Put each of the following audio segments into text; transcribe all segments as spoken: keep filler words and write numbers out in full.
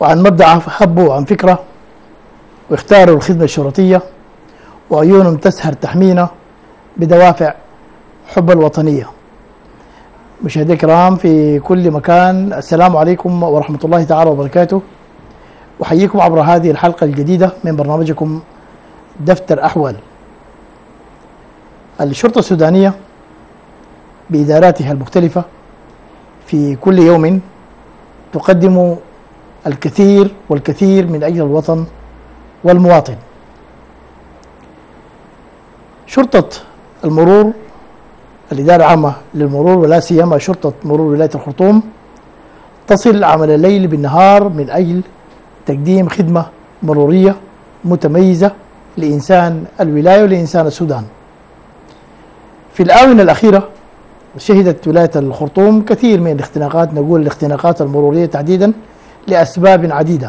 وعن مبدأ حبوا عن فكرة واختاروا الخدمة الشرطية، وعيونهم تسهر تحمينا بدوافع حب الوطنية. مشاهدي الكرام في كل مكان، السلام عليكم ورحمة الله تعالى وبركاته. أحييكم عبر هذه الحلقة الجديدة من برنامجكم دفتر أحوال. الشرطة السودانية بإداراتها المختلفة في كل يوم تقدم الكثير والكثير من أجل الوطن والمواطن. شرطة المرور، الإدارة العامة للمرور ولا سيما شرطة مرور ولاية الخرطوم، تصل عمل الليل بالنهار من أجل تقديم خدمة مرورية متميزة لإنسان الولاية ولإنسان السودان. في الآونة الأخيرة شهدت ولاية الخرطوم كثير من الاختناقات، نقول الاختناقات المرورية تحديدا لأسباب عديدة،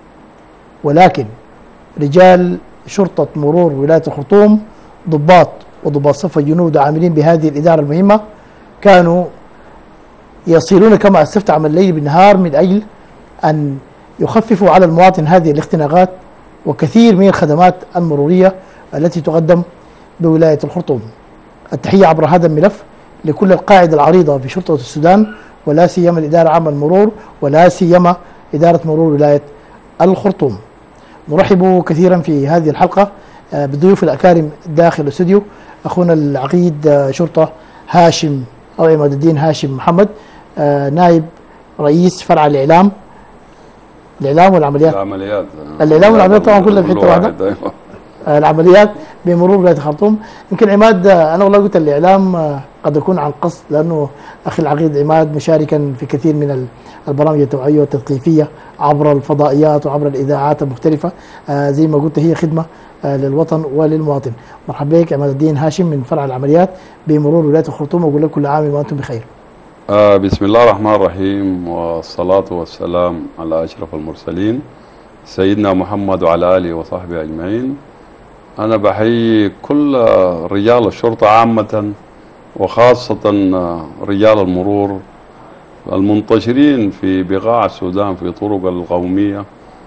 ولكن رجال شرطة مرور ولاية الخرطوم، ضباط وضباط صف الجنود عاملين بهذه الإدارة المهمة، كانوا يصيرون كما أسفت عمل الليل بالنهار من أجل أن يخففوا على المواطن هذه الاختناقات وكثير من الخدمات المرورية التي تقدم بولاية الخرطوم. التحية عبر هذا الملف لكل القاعدة العريضة في شرطة السودان ولا سيما الإدارة العامة للمرور ولا سيما إدارة مرور ولاية الخرطوم. نرحب كثيرا في هذه الحلقة بالضيوف الأكارم داخل الاستوديو، أخونا العقيد شرطة هاشم أو عماد الدين هاشم محمد، نائب رئيس فرع الإعلام الإعلام والعمليات العمليات الإعلام والعمليات طبعا كلها في حتة واحدة. العمليات بمرور ولاية الخرطوم. يمكن عماد، أنا والله قلت الإعلام قد يكون عن قصد، لأنه أخي العقيد عماد مشاركا في كثير من البرامج التوعية والتثقيفية عبر الفضائيات وعبر الإذاعات المختلفة. آه زي ما قلت هي خدمة آه للوطن وللمواطن. مرحبا بك عماد الدين هاشم من فرع العمليات بمرور ولاية الخرطوم، وأقول لك كل عام وأنتم بخير. آه بسم الله الرحمن الرحيم، والصلاة والسلام على أشرف المرسلين سيدنا محمد وعلى آله وصحبه أجمعين. أنا بحيي كل رجال الشرطة عامة وخاصة رجال المرور المنتشرين في بقاع السودان في طرق القومية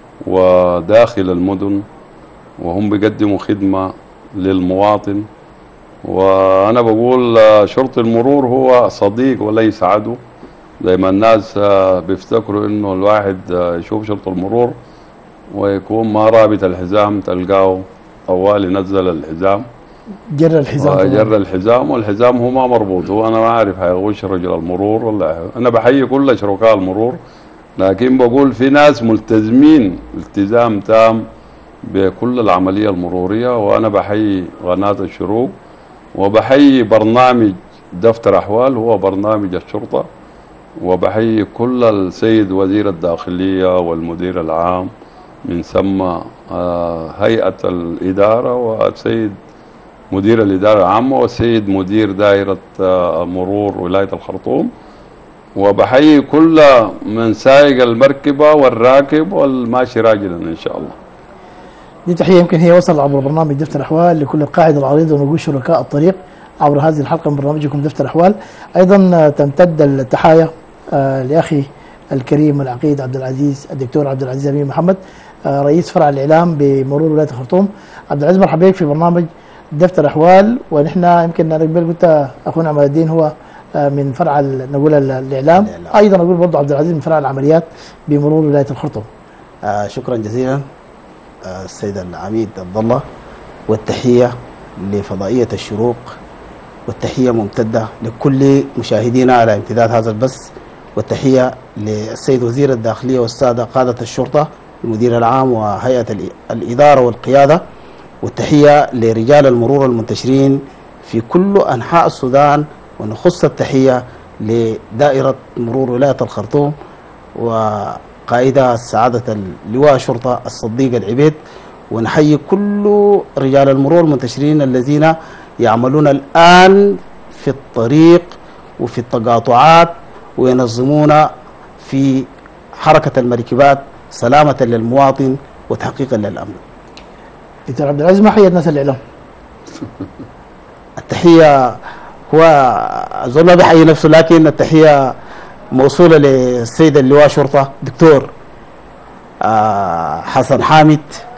وداخل المدن، وهم بيقدموا خدمة للمواطن. وأنا بقول شرطة المرور هو صديق وليس عدو، زي ما الناس بيفتكروا إنه الواحد يشوف شرطة المرور ويكون ما رابط الحزام تلقاه طوال نزل الحزام جر الحزام جر الحزام والحزام هو ما مربوط. هو انا ما اعرف هيغش رجل المرور ولا. انا بحيي كل شركاء المرور، لكن بقول في ناس ملتزمين التزام تام بكل العمليه المروريه. وانا بحيي قناه الشروق وبحيي برنامج دفتر احوال هو برنامج الشرطه، وبحيي كل السيد وزير الداخليه والمدير العام من ثم هيئه الاداره والسيد مدير الإدارة العامة والسيد مدير دائرة مرور ولاية الخرطوم، وبحيي كل من سائق المركبة والراكب والماشي راجلا إن شاء الله. دي تحية يمكن هي وصل عبر برنامج دفتر أحوال لكل القاعدة العريضة ونقول شركاء الطريق عبر هذه الحلقة من برنامجكم دفتر أحوال. أيضا تمتد التحايا لأخي الكريم العقيد عبد العزيز الدكتور عبد العزيز أمين محمد، رئيس فرع الإعلام بمرور ولاية الخرطوم. عبد العزيز مرحبا بك في برنامج دفتر أحوال. ونحن يمكن أنا قبل قلت أخونا عماد الدين هو من فرع نقول الإعلام، أيضا أقول برضه عبد العزيز من فرع العمليات بمرور ولاية الخرطوم. آه شكرا جزيلا آه السيد العميد عبد الله، والتحية لفضائية الشروق، والتحية ممتدة لكل مشاهدينا على امتداد هذا البث، والتحية للسيد وزير الداخلية والسادة قادة الشرطة المدير العام وهيئة الإدارة والقيادة، والتحية لرجال المرور المنتشرين في كل أنحاء السودان، ونخص التحية لدائرة مرور ولاية الخرطوم وقائدها سعادة اللواء شرطة الصديق العبيد. ونحيي كل رجال المرور المنتشرين الذين يعملون الآن في الطريق وفي التقاطعات وينظمون في حركة المركبات سلامة للمواطن وتحقيقا للأمن. دكتور عبد العزيز، ما حيا الناس الإعلام؟ التحية هو الزول ما بيحيي نفسه، لكن التحية موصولة للسيد اللواء شرطة دكتور آه حسن حامد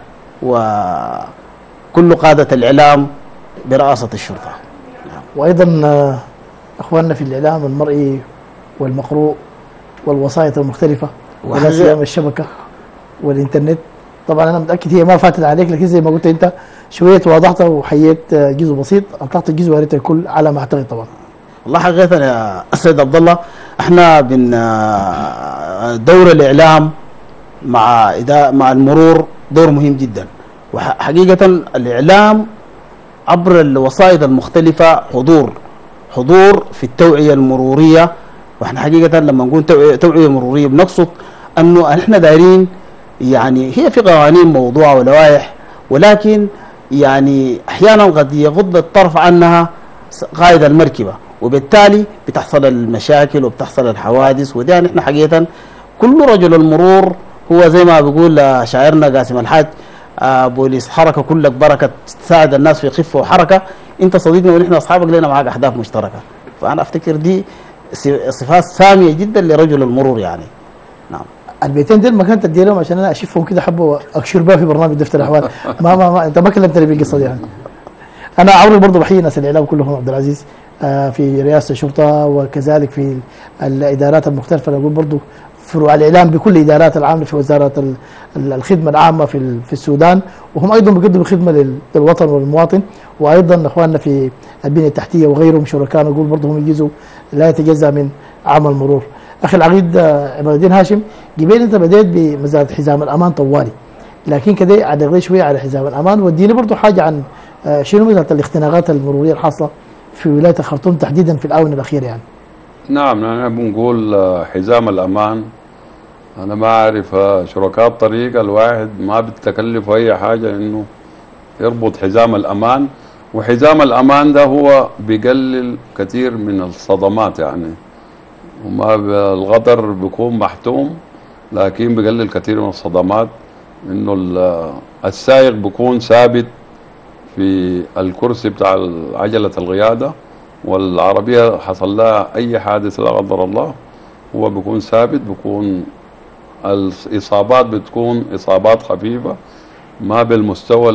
وكل قادة الإعلام برئاسة الشرطة. وايضا آه، اخواننا في الاعلام المرئي والمقروء والوسائط المختلفه ولا سيما الشبكه والانترنت. طبعا انا متاكد هي ما فاتت عليك، لكن زي ما قلت انت شويه وضحتها وحييت آه، جزء بسيط، اطلقت الجزء يا ريت الكل على ما اعتقد. طبعا والله حقيقة يا سيد عبد الله احنا بن دور الإعلام مع إدا- مع المرور دور مهم جدا، وحقيقة الإعلام عبر الوسائط المختلفة حضور حضور في التوعية المرورية. واحنا حقيقة لما نقول توعية, توعية مرورية بنقصد انه احنا دايرين، يعني هي في قوانين موضوعة ولوائح، ولكن يعني احيانا قد يغض الطرف عنها قائد المركبة، وبالتالي بتحصل المشاكل وبتحصل الحوادث. ودي يعني احنا حقيقة كل رجل المرور هو زي ما بيقول شاعرنا قاسم الحاج آه بوليس حركة كلك بركة، تساعد الناس في خفة وحركة. انت صديقنا ونحن اصحابك لنا معاك اهداف مشتركة، فانا افتكر دي صفات سامية جدا لرجل المرور يعني. نعم. البيتين دول ما كانت تدي لهم عشان انا اشوفهم كده حبه اكشر بها في برنامج دفتر الاحوال. ما, ما, ما انت ما كلمتني بالقصه دي يعني. انا عمري برضه بحيي ناس الاعلام كلهم عبد العزيز آه في رئاسه الشرطه وكذلك في الادارات المختلفه. انا اقول برضه فروع الاعلام بكل الادارات العامه في وزاره الخدمه العامه في في السودان، وهم ايضا بيقدموا خدمه للوطن والمواطن. وايضا اخواننا في البنيه التحتيه وغيرهم شركاء نقول برضه هم يجزوا لا يتجزا من عمل مرور. اخي العقيد عماد الدين هاشم، قبل انت بديت بمساله حزام الامان طوالي، لكن كده عدل شويه على حزام الامان، وديني برضه حاجه عن شنو مساله الاختناقات المروريه الحاصله في ولايه الخرطوم تحديدا في الاونه الاخيره يعني. نعم، نحن بنقول حزام الأمان. أنا ما أعرف شركاء الطريق الواحد ما بتكلف أي حاجة إنه يربط حزام الأمان، وحزام الأمان ده هو بيقلل كثير من الصدمات يعني، وما الغدر بيكون محتوم لكن بيقلل كثير من الصدمات. إنه السائق بيكون ثابت في الكرسي بتاع عجلة القيادة، والعربية حصل لها أي حادث لا قدر الله هو بيكون ثابت، بيكون الإصابات بتكون إصابات خفيفة ما بالمستوى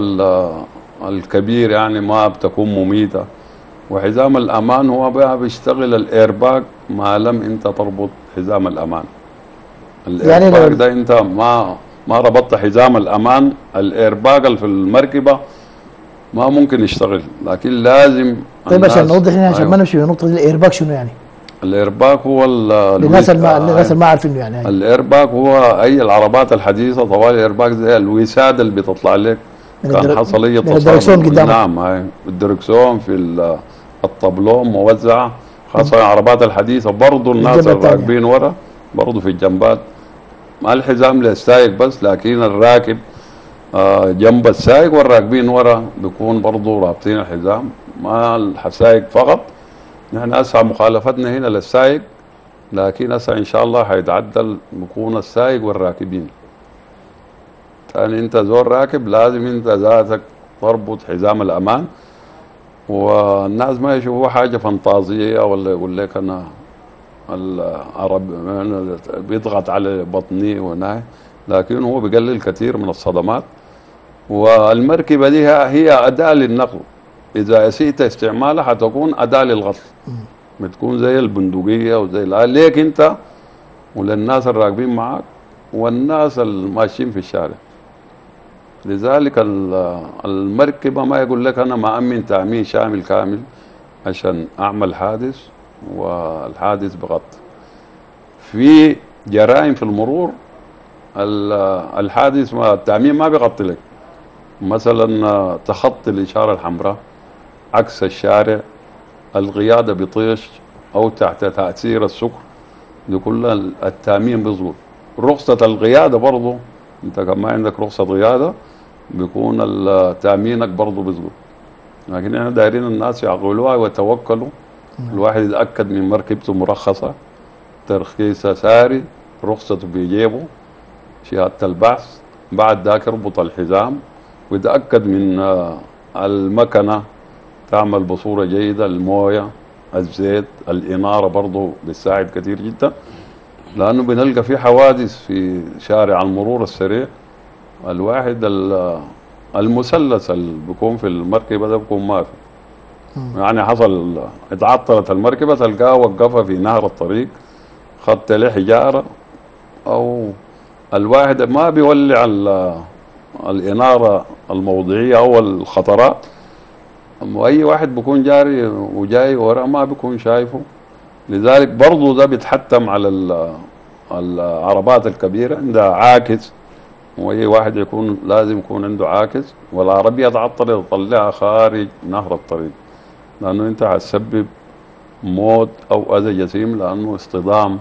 الكبير يعني، ما بتكون مميتة. وحزام الأمان هو بقى بيشتغل الإيرباك ما لم أنت تربط حزام الأمان. الإيرباك يعني ده أنت ما ما ربطت حزام الأمان، الإيرباك اللي في المركبة ما ممكن يشتغل، لكن لازم. طيب عشان نوضح هنا عشان ما نمشي في نقطة الايرباك شنو يعني؟ الايرباك هو للناس اللي الناس اللي ما عارفين يعني. يعني الايرباك هو اي العربات الحديثة طوال الايرباك زي الوسادة اللي بتطلع لك كان حصل اي تصادم قدامك. نعم، هاي الدركسون في الطبلون موزعة، خاصة العربات الحديثة. برضه الناس الراكبين ورا برضه في الجنبات، ما الحزام للسائق بس، لكن الراكب آه جنب السائق والراكبين ورا بيكون برضه رابطين الحزام، ما السائق فقط. نحن هسه مخالفتنا هنا للسائق، لكن هسه ان شاء الله حيتعدل بيكون السائق والراكبين. ثاني انت زول راكب لازم انت ذاتك تربط حزام الامان، والناس ما يشوفوا حاجه فانتازيه ولا يقول لك انا العرب بيضغط على بطني وناي، لكن هو بيقلل كثير من الصدمات. والمركبة دي هي أداة للنقل، إذا أسيت استعمالها حتكون أداة للغطل، بتكون زي البندقية وزي ليك أنت وللناس الراكبين معك والناس الماشيين في الشارع. لذلك المركبة ما يقول لك أنا ما أمن تأمين شامل كامل عشان أعمل حادث والحادث بغطي. في جرائم في المرور الحادث ما التأمين ما بيغطي لك، مثلا تخطي الإشارة الحمراء عكس الشارع، القيادة بطيش أو تحت تأثير السكر، دي كلها التأمين بيظبط. رخصة القيادة برضه أنت كمان عندك رخصة قيادة بيكون تأمينك برضه بيظبط. لكن احنا دايرين الناس يعقلوها ويتوكلوا، الواحد يتأكد من مركبته مرخصة، ترخيصها ساري، رخصته بيجيبه، شهادة البحث، بعد ذاك يربط الحزام ويتأكد من المكنة تعمل بصورة جيدة، الموية، الزيت، الإنارة برضه بتساعد كثير جدا. لانه بنلقى في حوادث في شارع المرور السريع. الواحد ال- المثلث اللي بيكون في المركبه ده بيكون ما في، يعني حصل اتعطلت المركبه تلقاه وقفها في نهر الطريق، خدت له حجاره، او الواحد ما بيولع ال- الاناره الموضعيه او الخطرات، واي واحد بيكون جاري وجاي وراه ما بيكون شايفه. لذلك برضه ده بيتحتم على ال- العربات الكبيره عندها عاكس، واي واحد يكون لازم يكون عنده عاكس، والعربيه تعطل تطلعها خارج نهر الطريق، لانه انت هتسبب موت او اذى جسيم، لانه اصطدام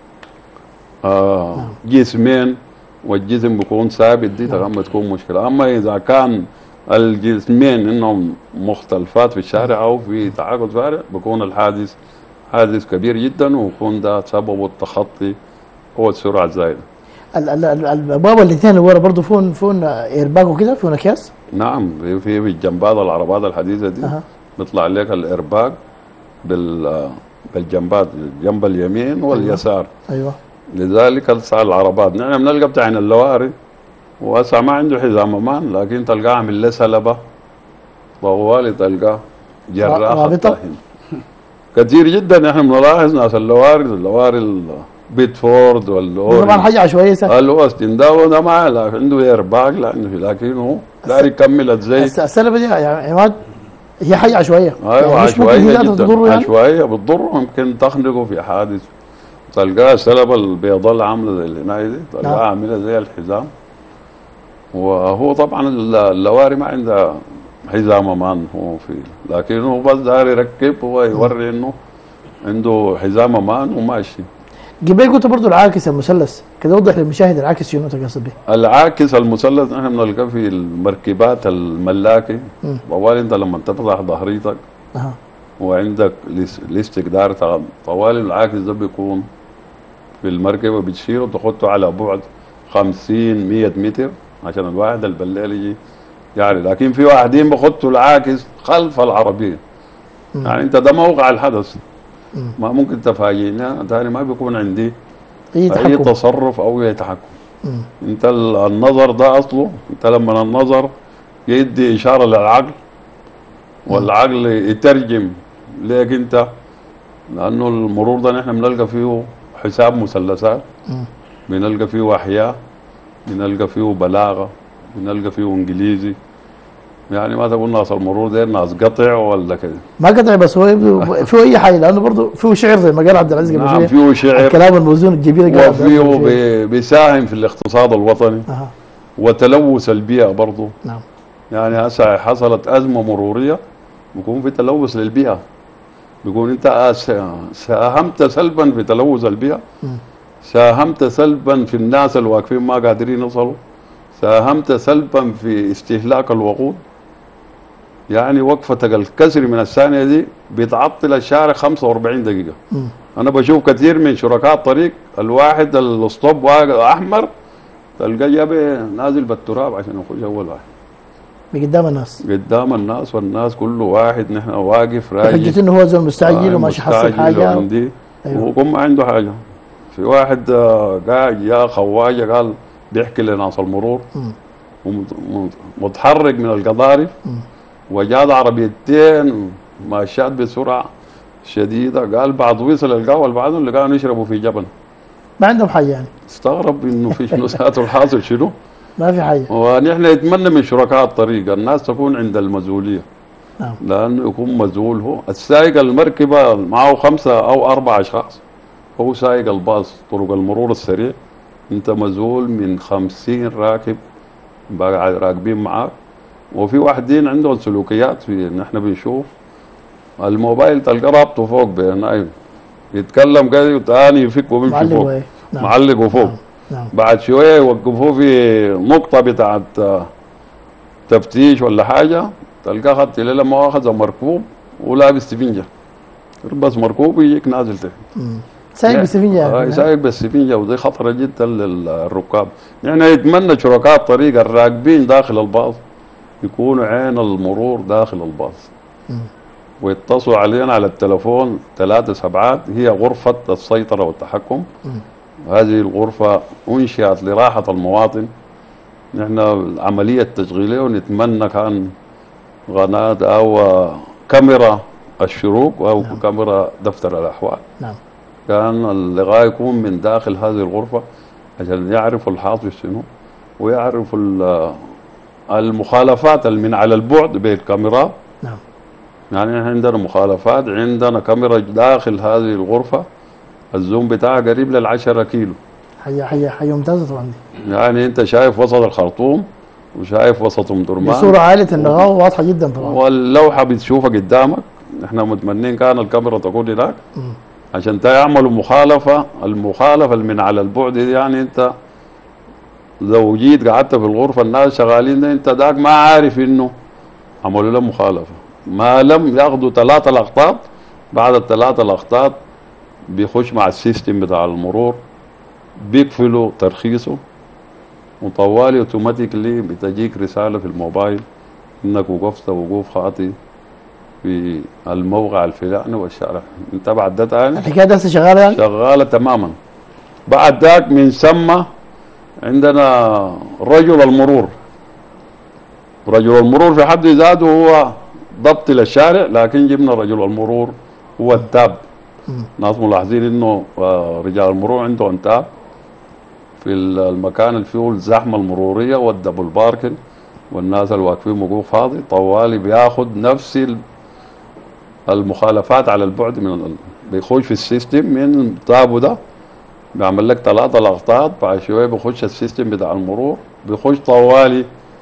آه جسمين والجسم بيكون ثابت، دي تمام تكون مشكله. اما اذا كان الجسمين انهم مختلفات في الشارع او في تعاقد شارع، بيكون الحادث حادث كبير جدا، ويكون ده سببه التخطي هو السرعه الزايده. ال- ال- ال- الابواب الاثنين اللي ورا برضه فيهم فيهم ايرباج وكده، فيهم اكياس. نعم، في في في الجنبات العربات الحديثه دي أها. بيطلع لك الارباك بال بالجنبات، الجنب اليمين واليسار. ايوه. لذلك هسه العربات نحن بنلقى بتاعين اللواري وهسه ما عنده حزام امان، لكن تلقاه عامل له سلبه طوالي، تلقاه جراح رابطة؟ الطاحن. كثير جدا نحن بنلاحظ ناس اللواري اللواري البيتفورد واللوري طبعا حاجه عشوائيه سهل. الاوستن ده وده ما لا عنده ايرباك، لانه لكن هو داير يكمل الزيت. الس- السلبه دي يا عماد هي حاجه عشوائيه. ايوه يعني مش ممكن عشوائيه هي ذاتها جدا، تضره يعني. عشوائيه بتضره، يمكن تخنقه في حادث. تلقاه السلبه البيضاء عامله زي العنايه دي، تلقاها نعم. عامله زي الحزام. وهو طبعا اللواري ما عندها حزام امان هو في، لكن هو بس داير يركب، هو يوري انه عنده حزام امان وماشي. جبال قلت برضه العاكس المثلث كده، وضح للمشاهد العاكس شنو تقصد به. العاكس المثلث نحن بنلقاه في المركبات الملاكي. مم. طوال انت لما تفتح ظهريتك اها. وعندك الاس- الاستقدار تاع طوال العاكس ده بيكون في المركبه، بتشيله وتحطه على بعد خمسين مية متر عشان الواحد اللي بالليل يجي يعني. لكن في واحدين بخطوا العاكس خلف العربيه، مم. يعني انت ده موقع الحدث، مم. ما ممكن تفاجئنا تاني، ما بيكون عندي اي اي تحكم. تصرف او اي تحكم. مم. انت ال- النظر ده اصله، انت لما النظر يدي اشاره للعقل والعقل يترجم ليك انت، لانه المرور ده نحن بنلقى فيه حساب مثلثات، مم. بنلقى فيه احياء، بنلقى فيه بلاغه، بنلقى فيه انجليزي. يعني ما تقول ناس المرور ده ناس قطع ولا كده. ما قطع، بس هو يبدو فيه اي حاجه، لانه برضه فيه شعر زي ما قال عبد العزيز قبل نعم شويه. فيه شعر، الكلام الموزون الجميل قال عبد العزيز وفيه قبل شوية. بي- بيساهم في الاقتصاد الوطني اها. وتلوث البيئه برضه. نعم. يعني هسه حصلت ازمه مروريه، بيكون في تلوث للبيئه، بيكون انت س- ساهمت سلبا في تلوث البيئه، مم. ساهمت سلبا في الناس اللي واقفين ما قادرين يوصلوا، ساهمت سلبا في استهلاك الوقود. يعني وقفتك الكسر من الثانيه دي بتعطل الشارع خمسة وأربعين دقيقه. مم. انا بشوف كثير من شركاء الطريق الواحد الاسطوب واقف احمر تلقاه جاب نازل بالتراب عشان يخش اول واحد بقدام الناس قدام الناس، والناس كل واحد نحن واقف راجع حجة انه هو زول مستعجل وماشي حصل حاجه. عندي أيوة. وهو ما عنده حاجه. في واحد آه، قاعد يا خواجه قال بيحكي لناس المرور مم. ومتحرك من القضارف، مم. وجاد عربيتين ماشيات بسرعه شديده، قال بعد وصل القهوه اللي بعدهم اللي كانوا يشربوا في جبل. ما عندهم حاجه يعني. استغرب انه في شنو ساعته الحاصل شنو. ما في حاجه. ونحن نتمنى من شركاء الطريق الناس تكون عند المسؤوليه، نعم. لانه يكون مسؤول. هو السائق المركبه معه خمسه او اربع اشخاص، هو سائق الباص طرق المرور السريع، انت مسؤول من خمسين راكب بقى راكبين معاك. وفي واحدين عندهم سلوكيات، في نحن بنشوف الموبايل تلقى رابطه فوق بين يتكلم كده وتاني يفك وبيمشي معلق فوق، وإيه؟ نعم. معلقه فوق. نعم. نعم. بعد شويه يوقفوه في نقطه بتاعت آه، تفتيش ولا حاجه، تلقاه خدت ليله ما اخذ مركوب ولابس سفنجه، بس مركوب يجيك نازل تحت. مم. سايق بالسفنجه آه يعني. سايق بالسفنجه، ودي خطره جدا للركاب. يعني يتمنى شركاء الطريق الراكبين داخل الباص يكونوا عين المرور داخل الباص، مم. ويتصلوا علينا على التلفون ثلاثة سبعات، هي غرفة السيطرة والتحكم. مم. هذه الغرفة أنشئت لراحة المواطن. نحن عملية تشغيلية ونتمنى كان قناة أو كاميرا الشروق أو نعم. كاميرا دفتر الأحوال، نعم. كان اللقاء يكون من داخل هذه الغرفة عشان يعرفوا الحاصل شنو ويعرفوا ال- المخالفات اللي من على البعد بالكاميرات. نعم. يعني إحنا عندنا مخالفات، عندنا كاميرا داخل هذه الغرفة الزوم بتاعها قريب للعشرة كيلو. حاجه حاجه حاجه ممتازه طبعا دي. يعني انت شايف وسط الخرطوم وشايف وسط ام درمان بصوره عاليه النغاوه واضحه جدا طبعا. واللوحه بتشوفها قدامك. احنا متمنين كان الكاميرا تكون هناك مم. عشان تعملوا مخالفه. المخالفه اللي من على البعد دي يعني انت لو جيت قعدت في الغرفه الناس شغالين ده انت داك ما عارف انه عملوا له مخالفه. ما لم ياخذوا ثلاثه الاخطاط، بعد الثلاثه الاخطاط بيخش مع السيستم بتاع المرور بيقفلوا ترخيصه وطوالي اوتوماتيكلي بتجيك رساله في الموبايل انك وقفت وقوف خاطئ في الموقع الفلاني والشارع. انت بعد ده تاني الحكايه دي هسه شغاله يعني؟ شغاله تماما. بعد ذاك من ثم عندنا رجل المرور. رجل المرور في حد ذاته هو ضبط للشارع، لكن جبنا رجل المرور هو التاب. مم. ناس ملاحظين انه آه، رجال المرور عندهم تاب في المكان اللي فيه الزحمه المروريه والدبل باركن والناس اللي واقفين وقوف فاضي طوالي بياخذ نفس المخالفات على البعد من ال... بيخش في السيستم من تابو ده بيعمل لك ثلاثه الاخطاط. بعد شويه بيخش السيستم بتاع المرور بيخش طوالي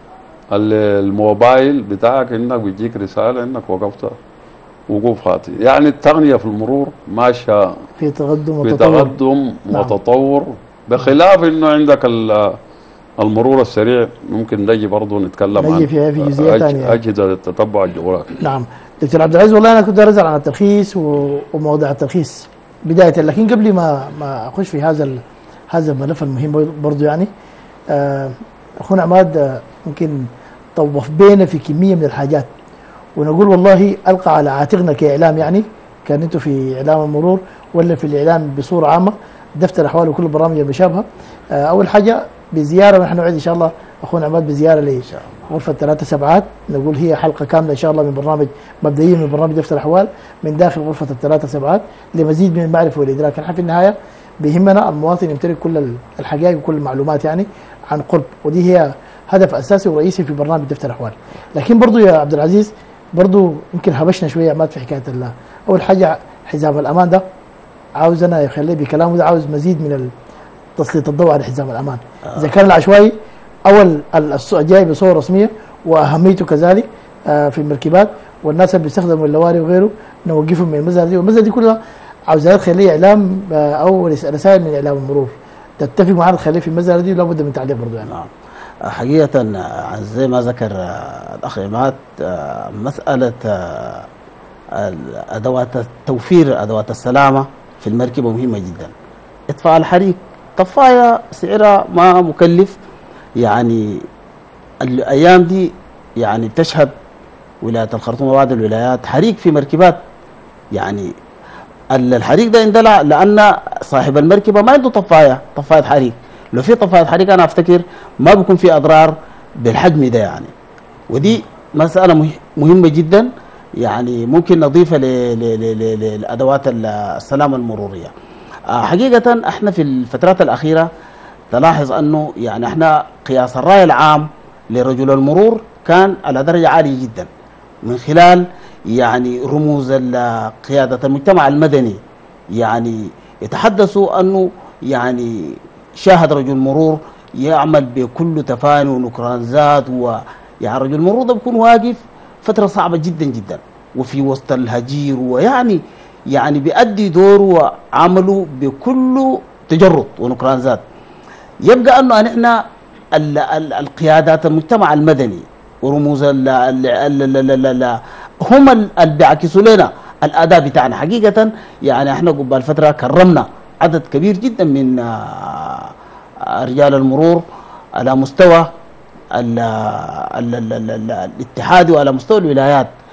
الموبايل بتاعك انك بيجيك رساله انك وقفت وقوف خاطئ. يعني التقنيه في المرور ماشيه في تقدم في وتطور. تقدم نعم. وتطور، بخلاف انه عندك ال- المرور السريع. ممكن نجي برضه نتكلم نجي عن فيها في جزئية أج- تانية. اجهزه التتبع الجغرافي. نعم. دكتور عبد العزيز، والله انا كنت ارزع عن الترخيص و- وموضوع الترخيص بدايه، لكن قبل ما ما اخش في هذا ال- هذا الملف المهم برضه يعني آه، اخونا عماد آه، ممكن طوف بينا في كميه من الحاجات ونقول والله القى على عاتقنا كاعلام، يعني كان انتم في اعلام المرور ولا في الاعلام بصوره عامه دفتر الاحوال وكل البرامج المشابهه. آه، اول حاجه بزياره نحن نعد ان شاء الله اخونا عماد بزياره لغرفه ثلاثة سبعات، نقول هي حلقه كامله ان شاء الله من برنامج مبدئيا من برنامج دفتر الاحوال من داخل غرفه الثلاثة سبعات لمزيد من المعرفه والادراك. نحن في النهايه بيهمنا المواطن يمتلك كل الحقائق وكل المعلومات يعني عن قرب، ودي هي هدف اساسي ورئيسي في برنامج دفتر الاحوال. لكن برضو يا عبد العزيز برضو يمكن هبشنا شويه عماد في حكايه الله. اول حاجه حزام الامان ده عاوز انا يخليه بكلامه ده عاوز مزيد من تسليط الضوء على حزام الامان. اذا كان العشوائي اول السوق جاي بصور رسميه واهميته كذلك آه في المركبات والناس اللي بيستخدموا اللواري وغيره نوقفهم من المزرعه دي، والمزرعه دي كلها عاوزها تخليه اعلام آه او رسائل من اعلام المرور. تتفق معنا تخليه في المزرعه دي لابد من تعليق برضه يعني. نعم. حقيقة زي ما ذكر الأخ عماد مسألة أدوات توفير أدوات السلامة في المركبة مهمة جدا. إطفاء الحريق طفاية سعرها ما مكلف، يعني الأيام دي يعني بتشهد ولاية الخرطوم وبعض الولايات حريق في مركبات. يعني الحريق ده اندلع لأن صاحب المركبة ما عنده طفاية طفاية حريق. لو في طفاية حريق أنا أفتكر ما بيكون في أضرار بالحجم ده يعني. ودي مسألة مهمة جدا، يعني ممكن نضيفها لأدوات السلامة المرورية. حقيقة احنا في الفترات الأخيرة تلاحظ أنه يعني احنا قياس الرأي العام لرجل المرور كان على درجة عالية جدا من خلال يعني رموز قيادة المجتمع المدني، يعني يتحدثوا أنه يعني شاهد رجل مرور يعمل بكل تفاني ونكرانزات، ويعني رجل المرور ده بيكون واقف فترة صعبة جدا جدا وفي وسط الهجير، ويعني يعني بيأدي دور وعمله بكل تجرد ونكرانزات. يبقى أنه نحن القيادات المجتمع المدني ورموز ال ال ال ال هم اللي بيعكسوا لنا الأداء بتاعنا. حقيقة يعني احنا قبل فترة كرمنا عدد كبير جدا من رجال المرور على مستوى ال ال ال ال الاتحادي وعلى مستوى الولايات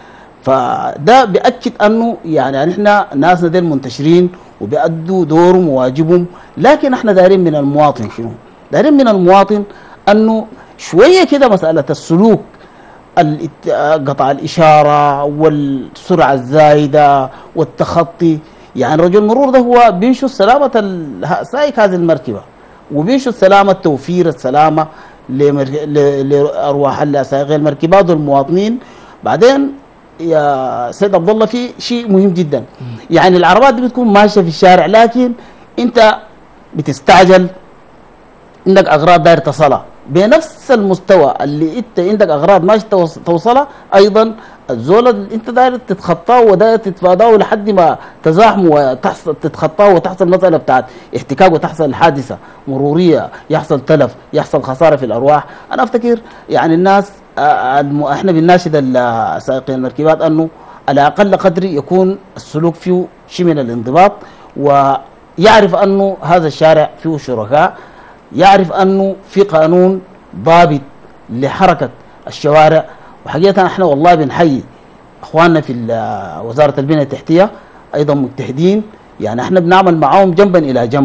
فده بيأكد انه يعني احنا ناسنا ديل منتشرين وبيأدوا دورهم وواجبهم، لكن احنا دايرين من المواطن شنو؟ دايرين من المواطن انه شويه كده مساله السلوك، قطع الاشاره والسرعه الزايده والتخطي. يعني رجل المرور ده هو بينشد سلامه سائق هذه المركبه، وبينشد سلامه توفير السلامه لارواح سائقي المركبات والمواطنين. بعدين يا سيد عبد الله في شيء مهم جدا، يعني العربات دي بتكون ماشيه في الشارع، لكن انت بتستعجل، عندك اغراض داير تصلها بنفس المستوى اللي انت عندك اغراض ماشي توصلها، ايضا الزول اللي انت داير تتخطاه وداير تتفاداه لحد ما تزاحموا وتحصل تتخطاه وتحصل مساله بتاعت احتكاك وتحصل حادثه مروريه، يحصل تلف، يحصل خساره في الارواح. انا افتكر يعني الناس اه احنا بنناشد سائقين المركبات انه على اقل قدر يكون السلوك فيه شيء من الانضباط، ويعرف انه هذا الشارع فيه شركاء، يعرف انه في قانون ضابط لحركه الشوارع. وحقيقه احنا والله بنحيي اخواننا في وزاره البنيه التحتيه ايضا مجتهدين، يعني احنا بنعمل معاهم جنبا الى جنب.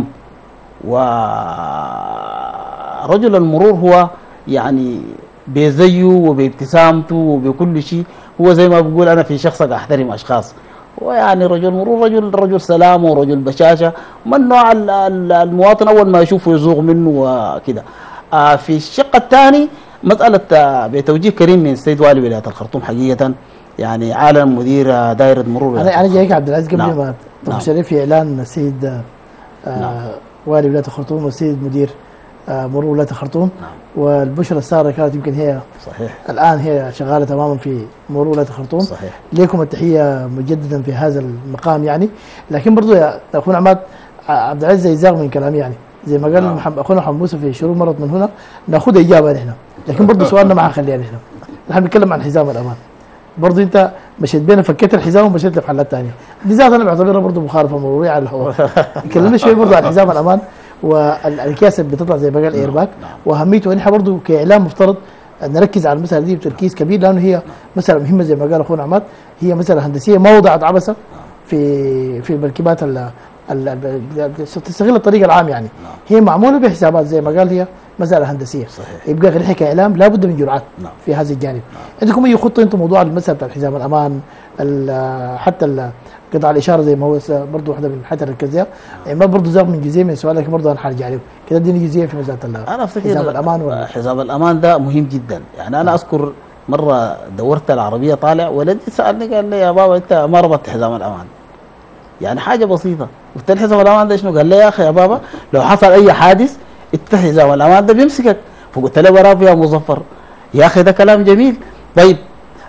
ورجل المرور هو يعني بزيه وبابتسامته وبكل شيء، هو زي ما بقول انا في شخصك احترم اشخاص. هو يعني رجل مرور رجل رجل سلام ورجل بشاشه، من نوع المواطن اول ما يشوفه يزوغ منه وكده. آه في الشق الثاني مساله آه بتوجيه كريم من السيد والي ولايه الخرطوم، حقيقه يعني عالم مدير دائره مرور. انا انا جايك عبد العزيز قبل نعم. ما نعم. تشرف في اعلان السيد آه نعم. والي ولايه الخرطوم والسيد مدير آه مرور ولايه الخرطوم. نعم. والبشرى الساره كانت يمكن هي صحيح الان هي شغاله تماما في مرور ولايه الخرطوم. صحيح. ليكم التحيه مجددا في هذا المقام يعني. لكن برضو يا اخونا عماد عبد العزيز يزاغ من كلامي، يعني زي ما قال نعم. محمد اخونا محمد موسى في شروط مرت من هنا ناخذ اجابه نحن، لكن برضو سؤالنا ما حنخليها نحن. نحن بنتكلم عن حزام الامان. برضو انت مشيت بينا فكيت الحزام ومشيت لمحلات ثانيه، دي ذات انا بعتبرها برضو مخالفه مروريه على الهواء. كلمنا شوي برضو عن حزام الامان والاكياس اللي بتطلع زي ما قال ايرباك واهميته. ونحن برضو كاعلام مفترض نركز على المساله دي بتركيز كبير، لانه هي مساله مهمه زي ما قال اخونا عماد، هي مساله هندسيه ما وضعت عبثه في في المركبات تستغل الطريق العام، يعني هي معموله بحسابات زي ما قال، هي مساله هندسيه. صحيح. يبقى نحن كاعلام لابد من جرعات نعم. في هذا الجانب. نعم. عندكم اي خطه انتم موضوع المساله بتاع حزام الامان، حتى قطع الاشاره زي ما هو برضه واحده من الحاجات اللي ركزتها، يعني ما برضه زاغ من جزئيه من سؤالك، لكن برضه انا حرجع عليكم كده اديني جزئيه في مساله انا افتكر حزام الامان ولا حزام الامان ده مهم جدا. يعني انا اذكر مره دورت العربيه طالع، ولدي سالني قال لي يا بابا انت ما ربطت حزام الامان، يعني حاجه بسيطه. قلت له حزام الامان ده شنو؟ قال لي يا اخي يا بابا لو حصل اي حادث انت حزام الامان ده بيمسكك. فقلت له برافو يا مظفر يا اخي ده كلام جميل. طيب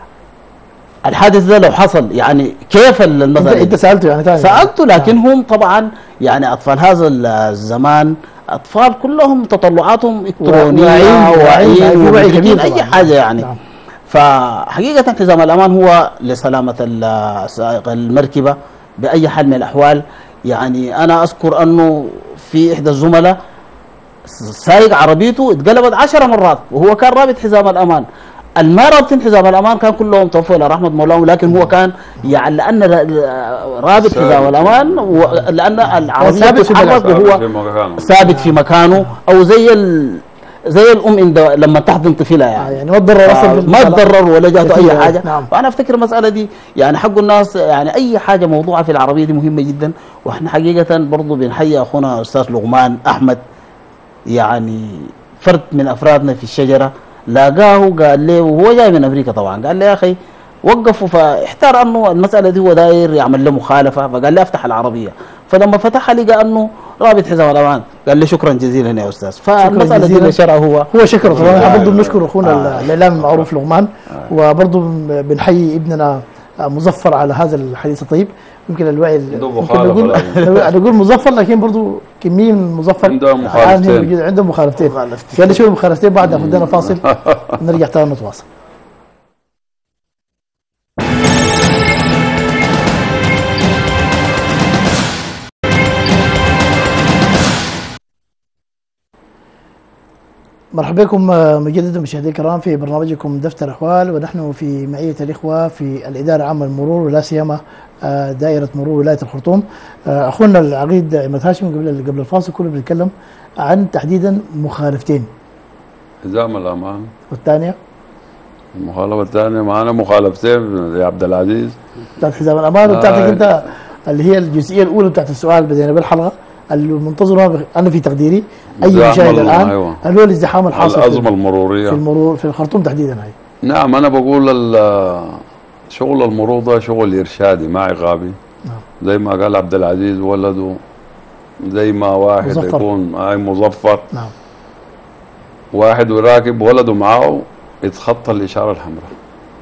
الحادث ده لو حصل يعني كيف المسألة؟ انت سالته يعني تاني؟ سالته، لكن هم طبعا يعني اطفال هذا الزمان اطفال كلهم تطلعاتهم الكترونيه واعيين ومدركين اي حاجه يعني. نعم. فحقيقه حزام الامان هو لسلامه سائق المركبه باي حال من الاحوال. يعني انا اذكر انه في احدى الزملاء سايق عربيته اتقلبت عشر مرات وهو كان رابط حزام الامان. الما رابطين حزام الامان كان كلهم توفوا الى رحمه مولاهم، لكن هو كان يعني لان رابط حزام الامان لان العربيه بتتحرك وهو ثابت في مكانه، او زي ال زي الام لما تحضن طفلها يعني يعني ما تضرر اصلا ما تضرر ولا جاته اي حاجه. نعم. فانا افتكر المساله دي يعني حق الناس، يعني اي حاجه موضوعه في العربيه دي مهمه جدا. واحنا حقيقه برضه بنحيي اخونا استاذ لغمان احمد، يعني فرد من افرادنا في الشجره، لاقاه قال لي وهو جاي من امريكا طبعا، قال لي يا اخي وقفوا، فاحتار انه المساله دي هو داير يعمل له مخالفه، فقال لي افتح العربيه. فلما فتحها لقى انه رابط حزام الامان، قال لي شكرا جزيلا يا استاذ. فالمساله دي اللي شرعه هو هو شكرا طبعا. برضه بنشكر اخونا آه. الاعلام المعروف لغمان، وبرضه بنحيي ابننا مظفر على هذا الحديث الطيب. يمكن الوعي ممكن نقول نقول مظفر، لكن برضه كميه من مظفر عنده مخالفتين عنده مخالفتين. خلينا نشوف المخالفتين بعد ما خدنا فاصل نرجع تاني نتواصل. مرحبا بكم آه، مجددا مشاهدينا الكرام في برنامجكم دفتر احوال، ونحن في معيه الاخوه في الاداره العامه للمرور ولا سيما آه، دائره مرور ولايه الخرطوم. آه، اخونا العقيد عماد هاشم قبل قبل الفاصل كنا بنتكلم عن تحديدا مخالفتين. حزام الامان والثانيه المخالفه الثانيه معنا مخالفتين يا عبد العزيز. بتاعت حزام الامان وبتاعتك آه. انت اللي هي الجزئيه الاولى بتاعت السؤال بدينا بالحلقه المنتظره انا في تقديري اي زحمة مشاهد ال- الان أيوة. اللي هو الازدحام الحاصل الازمه في المروريه في المرور في الخرطوم تحديدا. هاي نعم انا بقول ال- شغل المرور ده شغل ارشادي ما عقابي. نعم. زي ما قال عبد العزيز ولده، زي ما واحد مظفر. يكون هاي مظفر نعم واحد وراكب ولده معاه يتخطى الاشاره الحمراء،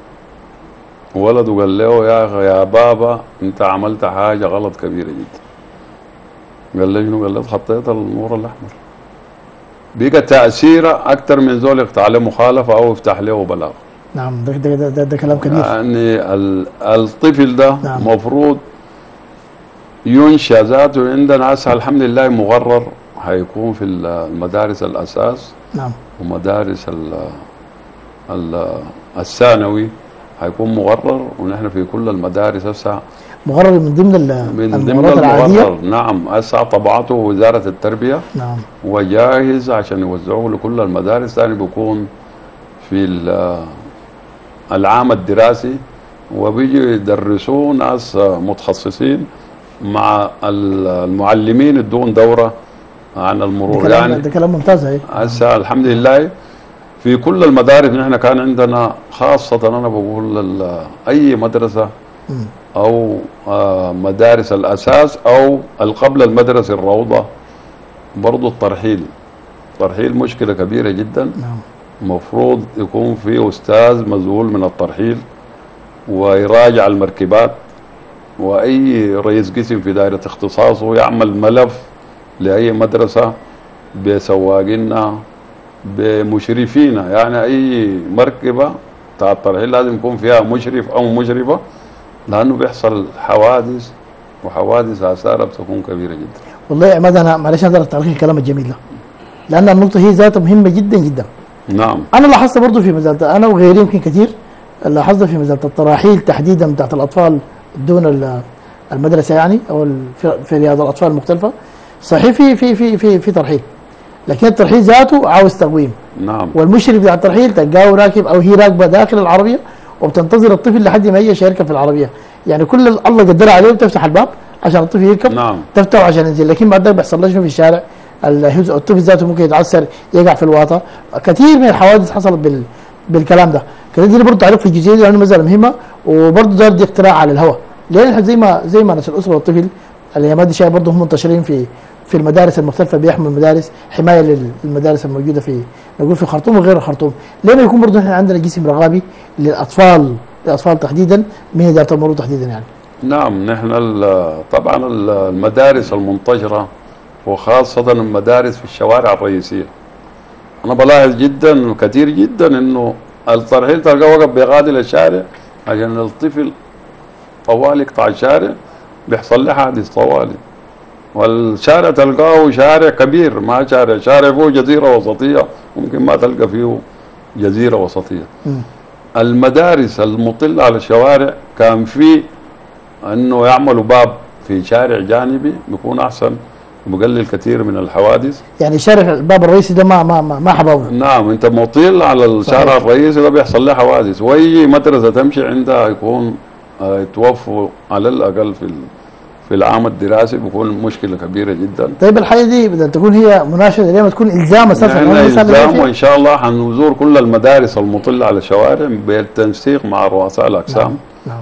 ولده قال له يا اخي يا بابا انت عملت حاجه غلط كبيره جدا. قال له شنو؟ قال له اتخطيت النور الاحمر. بقى تاثيره اكثر من زول يقطع له مخالفه او يفتح له بلاغ. نعم ده ده, ده, ده, ده كلام كبير. يعني ال- الطفل ده نعم. مفروض ينشأ ذاته عندنا هسه الحمد لله مغرر هيكون في المدارس الاساس نعم ومدارس ال ال الثانوي هيكون مغرر، ونحن في كل المدارس هسه مغرر من ضمن ال- من ضمن المغررات العاديه. المغرر. نعم هسه طبعته وزاره التربيه نعم وجاهز عشان يوزعوه لكل المدارس. ثاني بيكون في ال- العام الدراسي وبيجي يدرسوه ناس متخصصين مع ال- المعلمين يدون دوره عن ده المرور. كلام يعني ده كلام ممتاز. هاي هسه الحمد لله في كل المدارس نحن كان عندنا خاصة أنا بقول ال- أي مدرسة مم. أو آه، مدارس الأساس أو قبل المدرسة الروضة برضو الترحيل. الترحيل مشكلة كبيرة جدا. نعم مفروض يكون في أستاذ مسؤول من الترحيل ويراجع المركبات، وأي رئيس قسم في دائرة اختصاصه يعمل ملف لأي مدرسة بسواقنا بمشرفينا. يعني أي مركبة بتاع الترحيل لازم يكون فيها مشرف أو مشرفة، لأنه بيحصل حوادث، وحوادث آثارها بتكون كبيرة جدا. والله يا عماد انا معلش اقدر تعليق الكلام الجميل ده لان النقطه هي ذاتها مهمه جدا جدا. نعم انا لاحظت برضه في مزالة انا وغيري يمكن كثير لاحظت في مزالة التراحيل تحديدا بتاعت الاطفال دون ال- المدرسه يعني او ال- في- في رياض الاطفال المختلفه. صحيح في في في في في ترحيل، لكن الترحيل ذاته عاوز تقويم، نعم والمشرف بتاع الترحيل تلقاه راكب او هي راكبه داخل العربيه وبتنتظر الطفل لحد ما هي يركب في العربيه. يعني كل ال- الله قدر عليه بتفتح الباب عشان الطفل يركب، نعم تفتحه عشان ينزل، لكن بعد ذلك بيحصل له شنو في الشارع؟ الهز- الطفل ذاته ممكن يتعثر يقع في الواطه. كثير من الحوادث حصلت بال بالكلام ده. كده دي برضه تعليق في الجزئيه دي لانه مساله مهمه، وبرضه ده دي اقتراع على الهواء، لان إحنا زي ما زي ما ناس الاسره والطفل الايامات دي شايف برضه هم منتشرين في في المدارس المختلفه، بيحموا المدارس حمايه للمدارس الموجوده في نقول في خرطوم وغير الخرطوم. ليه ما يكون برضه احنا عندنا جسم رغابي للاطفال للاطفال تحديدا من اداره المرور تحديدا يعني. نعم نحن ال- طبعا ال- المدارس المنتشرة وخاصة المدارس في الشوارع الرئيسية، أنا بلاحظ جدا وكثير جدا إنه الترحيل تلقاه وقف بيغادر الشارع عشان الطفل طوال يقطع الشارع بيحصل له حادث طوالي. والشارع تلقاه شارع كبير ما شارع شارع فيه جزيرة وسطية ممكن ما تلقى فيه جزيرة وسطية. مم. المدارس المطلة على الشوارع كان في انه يعملوا باب في شارع جانبي بيكون احسن وبقلل كثير من الحوادث. يعني شارع الباب الرئيسي ده ما ما ما, ما حبابه. نعم انت مطل على الشارع صحيح. الرئيسي ده بيحصل له حوادث، واي مدرسه تمشي عندها يكون آه، يتوفوا على الاقل في ال- في العام الدراسي بيكون مشكله كبيره جدا. طيب الحاجه دي بدها تكون هي مناشده ليه ما تكون الزام اساسا؟ نحن لأن الإنسان اللي الزام يمشي- وان شاء الله حنزور كل المدارس المطله على الشوارع بالتنسيق مع رؤساء الاقسام. نعم نعم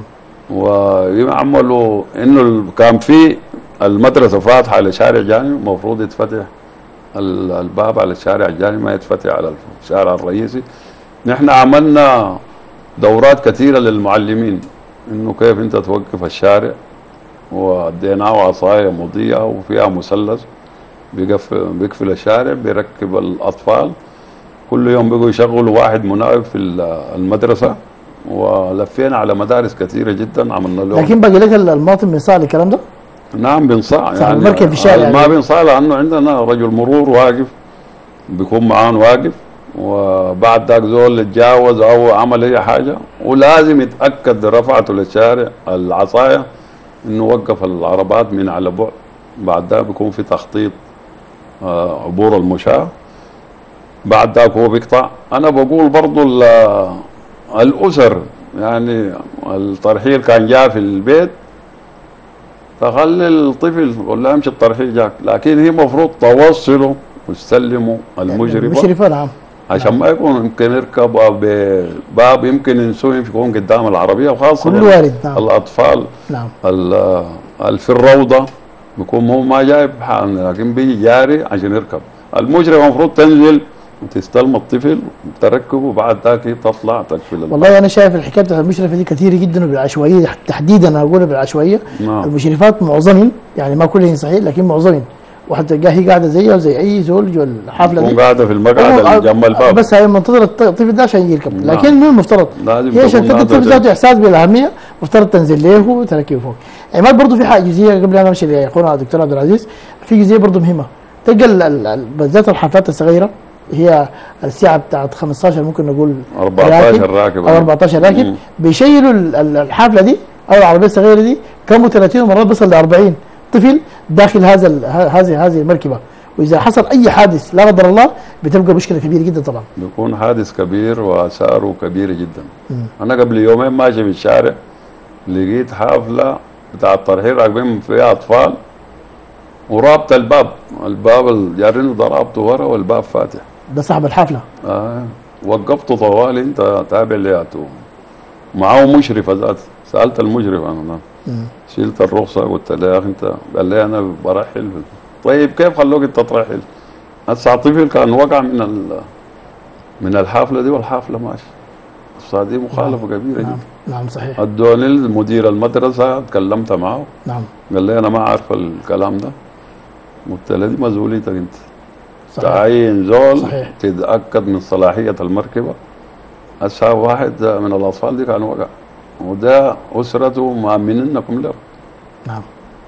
ويعملوا انه ال- كان في المدرسه فاتحه على شارع جانبي المفروض يتفتح ال- الباب على الشارع الجانبي ما يتفتح على الشارع الرئيسي. نحن عملنا دورات كثيره للمعلمين انه كيف انت توقف الشارع، واديناه عصايه مضيئه وفيها مثلث بيقفل بيقفل الشارع بيركب الاطفال. كل يوم بيجوا يشغلوا واحد مناوب في ال- المدرسه، ولفينا على مدارس كثيره جدا عملنا لهم. لكن باقي لك المواطن من صار الكلام ده؟ نعم بنصاع صح، يعني المركب في الشارع ما يعني. بنصاع لانه عندنا رجل مرور واقف بيكون معانا واقف وبعد ذاك زول اتجاوز او عمل اي حاجه، ولازم يتاكد رفعته للشارع العصايه انه وقف العربات من على بعد. بعد ذاك بيكون في تخطيط آه، عبور المشاة. بعد ذاك هو بيقطع. انا بقول برضو ال- الاسر يعني الترحيل كان جاء في البيت، تخلي الطفل ولا يمشي الترحيل جاك، لكن هي المفروض توصلوا وتسلموا المجرفه المشرفه نعم. عشان ما يكون يمكن يركب باب يمكن ينسوه يكون قدام العربيه، وخاصه كل وارد نعم. الاطفال نعم ال- اللي في الروضه بيكون هو ما جايب حال، لكن بيجي جاري عشان يركب. المجرم المفروض تنزل وتستلم الطفل وتركبه، وبعد ذاك تطلع تقفل الباب. والله انا شايف الحكايه بتاعت المشرفه دي كثيره جدا وبالعشوائيه تحديدا، انا اقولها بالعشوائيه. نعم. المشرفات معظمهم يعني ما كلهم صحيح لكن معظمهم، وحتى تلقاها هي قاعده زيها زي اي زول جوا الحافله دي، تكون قاعده في المقعد اللي جنب الباب، بس هي منتظر الطفل ده عشان يركب. نعم. لكن من المفترض لازم هي عشان تكون تدي الطفل قاعدة ذاته احساس بالاهميه، مفترض تنزل له وتركبه فوق. عماد برضه في حاجه جزئيه قبل ان امشي لاخونا الدكتور عبد العزيز، في جزئيه برضه مهمه. تلقى ال- ال- ال- بالذات الحافلات الصغيره هي الساعه بتاعت خمستاشر ممكن نقول أربعتاشر راكب او أربعتاشر راكب، مم. بيشيلوا ال- ال- الحافله دي او العربيه الصغيره دي كم ثلاثين ومرات بيصل ل أربعين طفل داخل هذا ال- ه- هذه هذه المركبه، واذا حصل اي حادث لا قدر الله بتبقى مشكله كبيره جدا طبعا. بيكون حادث كبير وآثاره كبيرة جدا. أنا قبل يومين ماشي في الشارع لقيت حافلة بتاع ترحيل راكبين فيها أطفال ورابط الباب، الباب الجارين ضربته ورا والباب فاتح. ده صاحب الحفله. آه. وقفته طوالي، أنت تابع لياته معاه مشرفة ذات. سألت المشرف أنا مم. شلت الرخصة قلت له يا أخي أنت، قال لي أنا برحل. طيب كيف خلوك أنت ترحل؟ هسه طفل كان وقع من ال من الحافله دي والحافله ماشي. دي مخالفه كبيره نعم. جدا. نعم صحيح. ادوني مدير المدرسه تكلمت معه، نعم قال لي انا ما عارف الكلام ده. قلت له دي مسؤوليتك انت. صحيح. تعين زول صحيح. تتاكد من صلاحيه المركبه. هسه واحد من الاطفال دي كان وقع، وده اسرته مامنينكم له. نعم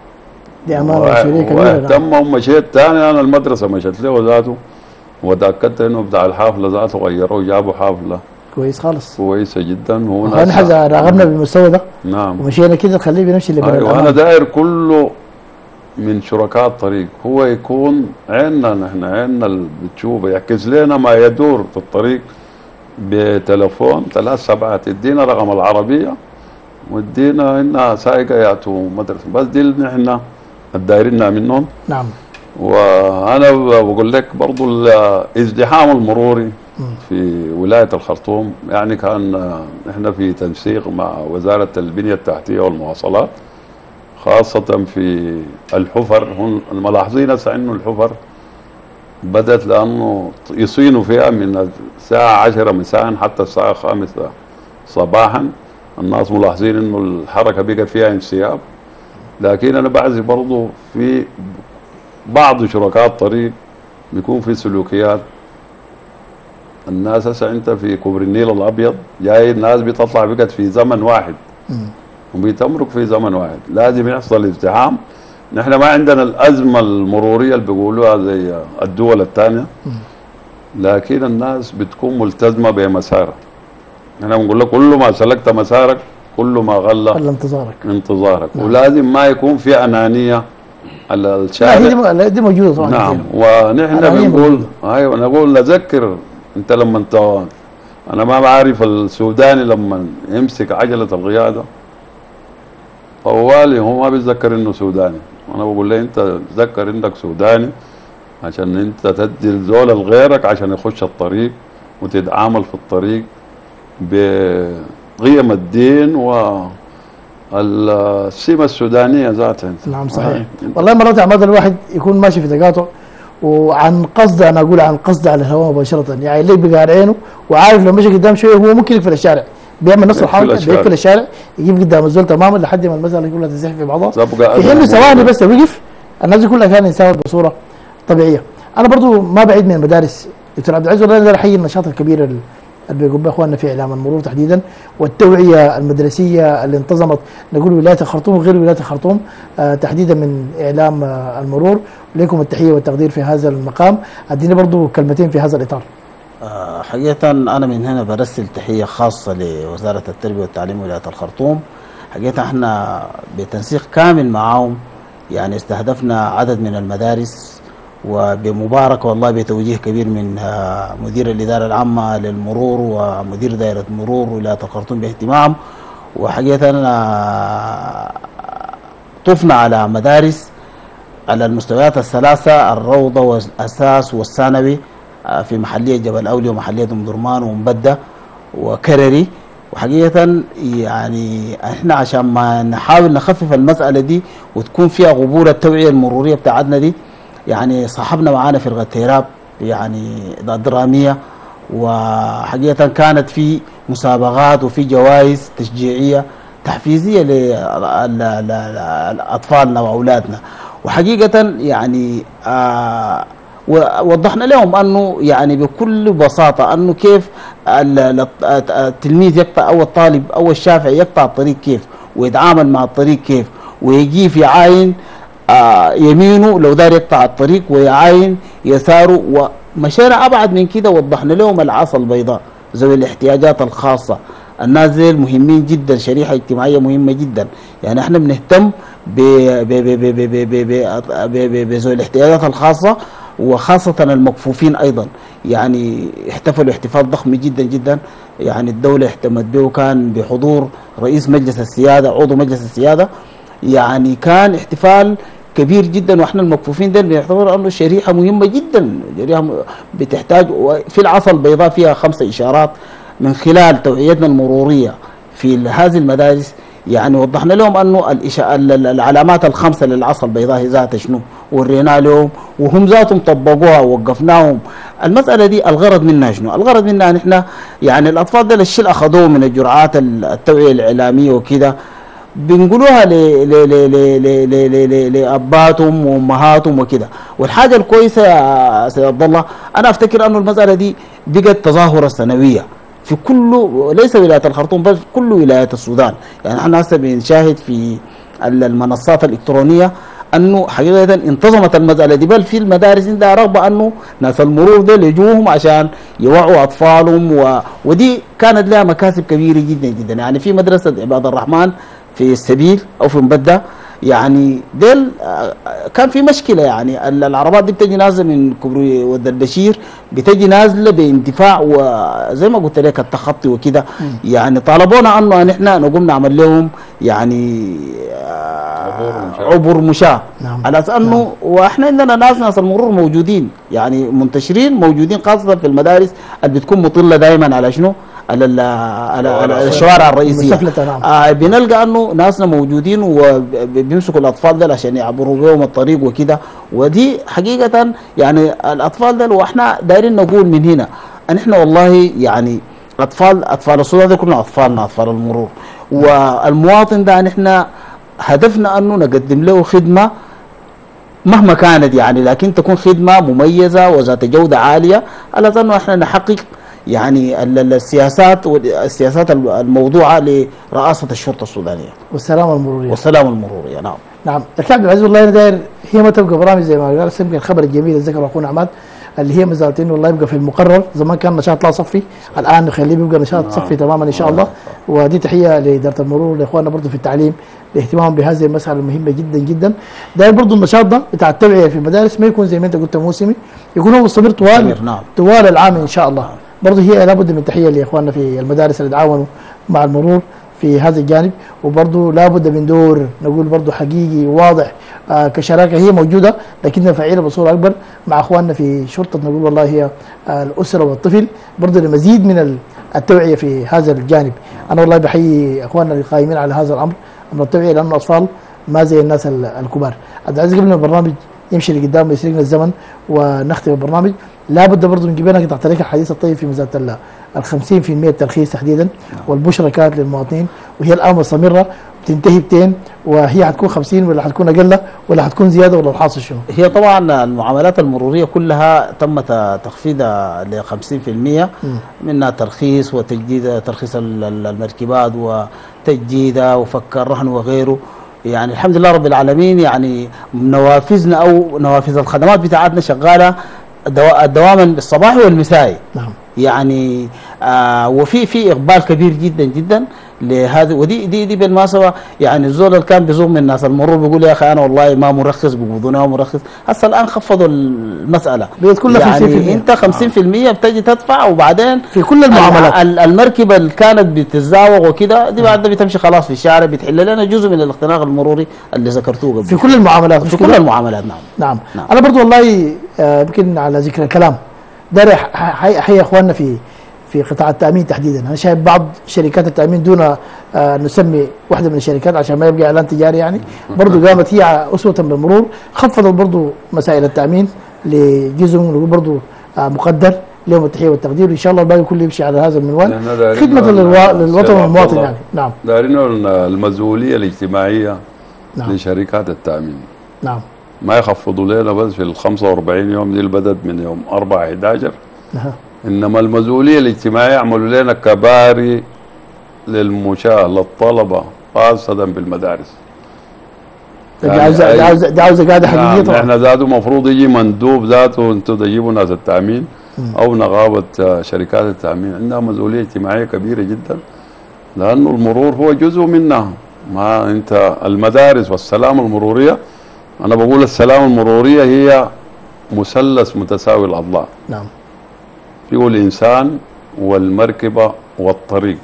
دي امانه مسؤوليه كبيره. نعم. واهتموا. مشيت ثاني انا المدرسه مشيت له ذاته وتاكدت انه بتاع الحافله ذاته غيروه وجابوا حافله كويس خالص. كويسه جدا. هو نحن حاجه راغبنا بالمستوى ده نعم. ومشينا كده نخليه بنمشي اللي ايوه انا داير كله من شركاء الطريق، هو يكون عيننا نحن، عيننا اللي بتشوفه يعكس لنا ما يدور في الطريق بتلفون ثلاث سبعات، يدينا رقم العربيه ويدينا انها سايقه ياتوا مدرسه، بس دي اللي نحن الدايرين منهم. نعم. وانا بقول لك برضو الازدحام المروري في ولايه الخرطوم، يعني كان احنا في تنسيق مع وزاره البنيه التحتيه والمواصلات، خاصه في الحفر. هم ملاحظين هسه انه الحفر بدات لانه يصينوا فيها من الساعه عشرة مساء حتى الساعه خمسة صباحا. الناس ملاحظين انه الحركه بقت فيها انسياب، لكن انا بعزي برضو في بعض شركاء الطريق بيكون في سلوكيات. الناس هسه انت في كوبري النيل الابيض جاي الناس بتطلع بقت في زمن واحد وبيتمرق في زمن واحد، لازم يحصل ازدحام. نحن ما عندنا الازمه المروريه اللي بيقولوها زي الدول الثانيه، لكن الناس بتكون ملتزمه بمسارها. نحن بنقول لك كل ما سلكت مسارك كل ما غلى خلى انتظارك انتظارك. نعم. ولازم ما يكون في انانيه على الشارع. لا هي دي موجوده طبعا. نعم. ونحن بنقول ايوه نقول نذكر انت لما انت، انا ما بعرف السوداني لما يمسك عجله القياده طوالي هو ما بيتذكر انه سوداني. انا بقول له انت تذكر انك سوداني عشان انت تدي الزول لغيرك عشان يخش الطريق وتتعامل في الطريق بقيم الدين و السمة السودانية ذاتها. نعم صحيح. والله مرات عماد الواحد يكون ماشي في تقاطع وعن قصد، انا اقول عن قصد على الهواء مباشرة، يعني اللي بقار عينه وعارف لو مشي قدام شوية هو ممكن يقفل الشارع، بيعمل نفس الحركة بيقفل الشارع يجيب قدام الزول تماما لحد ما المسألة كلها تزح في بعضها. في حين ثواني بس وقف الناس دي كلها كانت يساوي بصورة طبيعية. انا برضو ما بعيد من المدارس دكتور عبد العزيز، والله انا احيي النشاط الكبير اللي بيقوم به اخواننا في اعلام المرور تحديدا والتوعيه المدرسيه اللي انتظمت نقول ولايه الخرطوم وغير ولايه الخرطوم آه تحديدا من اعلام آه المرور. لكم التحيه والتقدير في هذا المقام. اديني برضو كلمتين في هذا الاطار. آه، حقيقة أنا من هنا برسل تحية خاصة لوزارة التربية والتعليم ولاية الخرطوم. حقيقة احنا بتنسيق كامل معاهم يعني استهدفنا عدد من المدارس، وبمباركة والله بتوجيه كبير من آه، مدير الإدارة العامة للمرور ومدير دائرة مرور ولاية الخرطوم باهتمام. وحقيقة آه، طفنا على مدارس على المستويات الثلاثة، الروضة والأساس والثانوي، في محلية جبل أولي ومحلية أم درمان ومبدة وكرري. وحقيقة يعني احنا عشان ما نحاول نخفف المسألة دي وتكون فيها قبول التوعية المرورية بتاعتنا دي، يعني صاحبنا معانا فرقة تيراب يعني درامية، وحقيقة كانت في مسابقات وفي جوائز تشجيعية تحفيزية لأطفالنا وأولادنا. وحقيقة يعني آه ووضحنا لهم أنه يعني بكل بساطة أنه كيف التلميذ يقطع أو الطالب أو الشافعي يقطع الطريق كيف، ويتعامل مع الطريق كيف، ويجي في عاين آه يمينه لو دار يقطع الطريق ويعاين يساره. ومشينا أبعد من كده، وضحنا لهم العصا البيضاء ذوي الاحتياجات الخاصة. الناس دي مهمين جدا، شريحة اجتماعية مهمة جدا. يعني احنا بنهتم بذوي الاحتياجات الخاصة وخاصة المكفوفين أيضا. يعني احتفلوا احتفال ضخم جدا جدا، يعني الدولة اهتمت به، كان بحضور رئيس مجلس السيادة عضو مجلس السيادة. يعني كان احتفال كبير جدا، واحنا المكفوفين ده بنعتبر انه شريحة مهمة جدا، شريحة بتحتاج. في العصا البيضاء فيها خمسة إشارات من خلال توعيتنا المرورية في هذه المدارس. يعني وضحنا لهم انه العلامات الخمسه للعصا البيضاء ذات شنو، ورينا لهم وهم ذاتهم طبقوها ووقفناهم. المساله دي الغرض منها شنو؟ الغرض منها نحن يعني الاطفال ده الشيء اللي اخذوه من الجرعات التوعيه الاعلاميه وكده بنقولوها لاباتهم وامهاتهم وكده. والحاجه الكويسه يا سيد عبد الله، انا افتكر انه المساله دي بقت تظاهره سنويه في كل، ليس ولاية الخرطوم بل كل ولايات السودان. يعني احنا هسه بنشاهد في المنصات الإلكترونية أنه حقيقة انتظمت المسألة دي، بل في المدارس عندها رغبة أنه ناس المرور ده يجوهم عشان يوعوا أطفالهم و... ودي كانت لها مكاسب كبيرة جدا جدا. يعني في مدرسة عباد الرحمن في السبيل أو في مبدة، يعني ديل كان في مشكله. يعني العربات دي بتجي نازله من كوبري ود البشير، بتجي نازله باندفاع وزي ما قلت لك التخطي وكده. يعني طالبونا انه نحن نقوم نعمل لهم يعني عبور مشاة. نعم. على اساس انه نعم. واحنا عندنا ناس ناس المرور موجودين، يعني منتشرين موجودين خاصه في المدارس اللي بتكون مطله دائما على شنو؟ على على الشوارع الرئيسيه. آه بنلقى انه ناسنا موجودين وبيمسكوا الاطفال دول عشان يعبروا بهم الطريق وكده. ودي حقيقه يعني الاطفال دول، واحنا دايرين نقول من هنا ان احنا والله يعني اطفال اطفال السودان دول كلنا اطفالنا، اطفال المرور. والمواطن ده نحن هدفنا انه نقدم له خدمه مهما كانت، يعني لكن تكون خدمه مميزه وذات جوده عاليه، على انه احنا نحقق يعني السياسات والسياسات الموضوعه لرئاسه الشرطه السودانيه والسلامه المروريه والسلامه المروريه. نعم نعم. دكتور عبد العزيز والله داير هي ما تبقى برامج زي ما قال يمكن الخبر الجميل اللي ذكره اخونا عماد، اللي هي مزالت انه والله يبقى في المقرر. زمان كان نشاط لا صفي، الان نخليه بيبقى نشاط نعم. صفي تماما ان شاء الله. ودي تحيه لاداره المرور لاخواننا برضه في التعليم لاهتمامهم بهذه المساله المهمه جدا جدا. داير برضه النشاط ده بتاع التوعيه في المدارس ما يكون زي ما انت قلت موسمي، يكون هو مستمر طوال نعم. طوال العام ان شاء الله. برضه هي لابد من تحيه لاخواننا في المدارس اللي تعاونوا مع المرور في هذا الجانب. وبرضه لابد من دور نقول برضه حقيقي واضح آه كشراكه هي موجوده لكنها فعيله بصوره اكبر مع اخواننا في شرطه نقول والله هي آه الاسره والطفل، برضه لمزيد من التوعيه في هذا الجانب. انا والله بحيي اخواننا القائمين على هذا الامر، امر التوعيه، لانه الاطفال ما زي الناس الكبار. عبد العزيز قبل ما البرنامج يمشي لقدام ويسرقنا الزمن ونختم البرنامج، لابد برضه من جبنا قطع طريق الحديث الطيب في مساله ال خمسين بالمئة الترخيص تحديدا، والبشرى كانت للمواطنين وهي الان مستمره بتنتهي بتين، وهي حتكون خمسين ولا حتكون اقل ولا حتكون زياده ولا الحاصل شنو؟ هي طبعا المعاملات المروريه كلها تم تخفيضها ل خمسين بالمئة، منها ترخيص وتجديد ترخيص المركبات وتجديدها وفك الرهن وغيره. يعني الحمد لله رب العالمين، يعني نوافذنا او نوافذ الخدمات بتاعتنا شغاله دواما الصباحي والمسائي. نعم. يعني آه وفي في اقبال كبير جدا جدا لهذا. ودي دي دي بالمناسبه يعني الزول اللي كان بيزوم من الناس المرور بيقول يا اخي انا والله ما مرخص، بيقبضوني ما مرخص. هسه الان خفضوا المساله، بقت كلها يعني خمسين بالمية. انت خمسين بالمية بتجي تدفع، وبعدين في كل المعاملات. ال- المركبه اللي كانت بتتزاوغ وكده دي بعد بتمشي خلاص في الشارع، بتحل لنا جزء من الاختراق المروري اللي ذكرتوه قبل. في كل المعاملات في كل المعاملات. نعم نعم, نعم. انا برضو والله آه، يمكن على ذكر الكلام داري احيي احيي اخواننا في في قطاع التامين تحديدا. انا شايف بعض شركات التامين دون آه نسمي واحده من الشركات عشان ما يبقى اعلان تجاري، يعني برضو قامت هي اسوه بالمرور، خفضت برضو مسائل التامين لجزء منه برضو آه مقدر لهم التحيه والتقدير، وان شاء الله الباقي كله يمشي على هذا المنوال خدمه للوا- للوطن والمواطن. يعني نعم دارين المسؤوليه الاجتماعيه نعم لشركات التامين، نعم ما يخفضوا لنا بس في ال خمسة وأربعين يوم دي اللي بدت من يوم أربعة أحد عشر، نعم انما المسؤوليه الاجتماعيه يعملوا لنا كباري للمشاة للطلبه خاصه بالمدارس. دي عاوزه دي عاوزه دي عاوزه قاعده حقيقيه نعم طبعا. احنا ذاته المفروض يجي مندوب ذاته انتوا تجيبوا ناس التامين او نقابه آه، شركات التامين، عندها مسؤوليه اجتماعيه كبيره جدا، لانه المرور هو جزء منها. ما انت المدارس والسلامه المروريه، انا بقول السلامه المروريه هي مثلث متساوي الاضلاع، نعم فيه الانسان والمركبه والطريق،